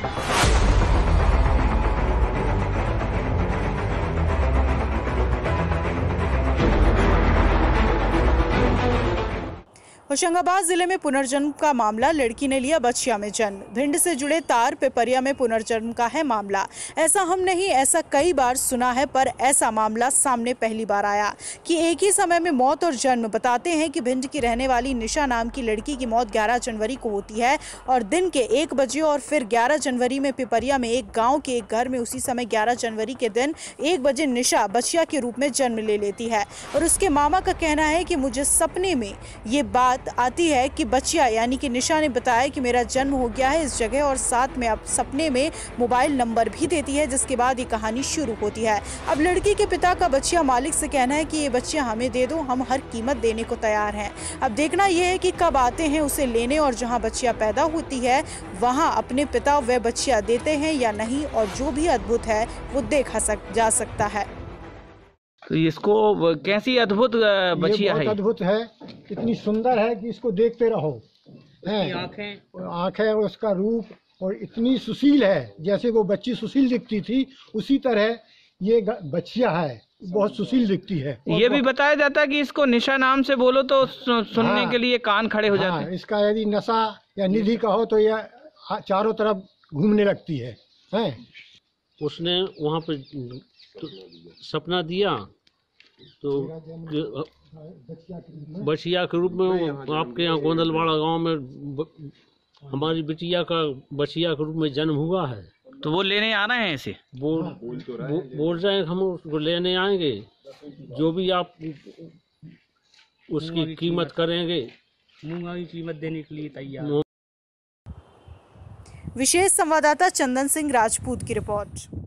होशंगाबाद जिले में पुनर्जन्म का मामला, लड़की ने लिया बछिया में जन्म। भिंड से जुड़े तार पिपरिया में पुनर्जन्म का है मामला। ऐसा हम नहीं, ऐसा कई बार सुना है, पर ऐसा मामला सामने पहली बार आया कि एक ही समय में मौत और जन्म। बताते हैं कि भिंड की रहने वाली निशा नाम की लड़की की मौत 11 जनवरी को होती है और दिन के 1 बजे, और फिर 11 जनवरी में पिपरिया में एक गाँव के एक घर में उसी समय 11 जनवरी के दिन 1 बजे निशा बछिया के रूप में जन्म ले लेती है। और उसके मामा का कहना है कि मुझे सपने में ये बात आती है कि बच्चिया यानी कि निशा ने बताया कि मेरा जन्म हो गया है इस जगह, और साथ में अब सपने में मोबाइल नंबर भी देती है, जिसके बाद ये कहानी शुरू होती है। अब लड़की के पिता का बच्चिया मालिक से कहना है कि ये बच्चिया हमें दे दो, हम हर कीमत देने को तैयार हैं। अब देखना यह है कि कब आते हैं उसे लेने, और जहाँ बच्चिया पैदा होती है वहाँ अपने पिता वह बच्चिया देते हैं या नहीं, और जो भी अद्भुत है वो देखा जा सकता है। तो इसको कैसी अद्भुत बछिया है? अद्भुत है, इतनी सुंदर है कि इसको देखते रहो। आँखें, उसका रूप, और इतनी सुशील है, जैसे वो बच्ची सुशील दिखती थी उसी तरह ये बच्चिया है, बहुत सुशील दिखती है। ये भी बताया जाता है कि इसको निशा नाम से बोलो तो सुनने के लिए कान खड़े हो जाते हैं। इसका यदि नशा या निधि का हो तो यह चारों तरफ घूमने लगती है। उसने वहाँ पे तो सपना दिया तो बछिया के रूप में आपके यहाँ गोंदलवाड़ा गांव में हमारी बछिया के रूप में जन्म हुआ है। तो वो लेने आ रहे हैं इसे? बोल रहे हैं हम उसको लेने आएंगे, जो भी आप उसकी कीमत करेंगे, मूंगा की कीमत देने के लिए तैयार। विशेष संवाददाता चंदन सिंह राजपूत की रिपोर्ट।